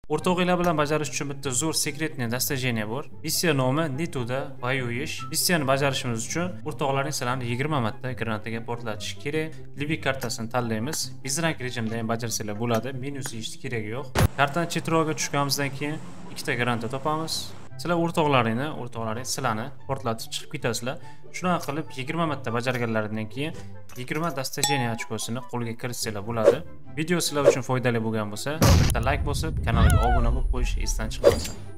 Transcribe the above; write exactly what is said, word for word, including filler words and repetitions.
O'rtog'inglar bilan bajarish uchun bitta zo'r sekretniy dastajeniya bor. Missiya nomi Nituda boyoyish. Missiyani bajarishimiz uchun o'rtoqlarning sizlarni yigirma marta granataga portlatish kerak. Livik kartasini tanlaymiz. Bizrank rejimda ham bajarsanglar bo'ladi. Minus yeyishni keragi yo'q. Kartani chetroqqa tushganimizdan keyin ikkita granata topamiz. Sizlar o'rtoqlaringni, o'rtoqlaring sizlarni portlatib chiqib ketasizlar. Shunaqa qilib yigirma marta bajarganlaridan keyin yigirma dastajeniya ochkosini qo'lga kiritsanglar bo'ladi. Video sizlar uchun foydali bo'lgan bo'lsa, bitta like bosib, kanalga obuna bo'lib qo'yish esdan chiqmasin.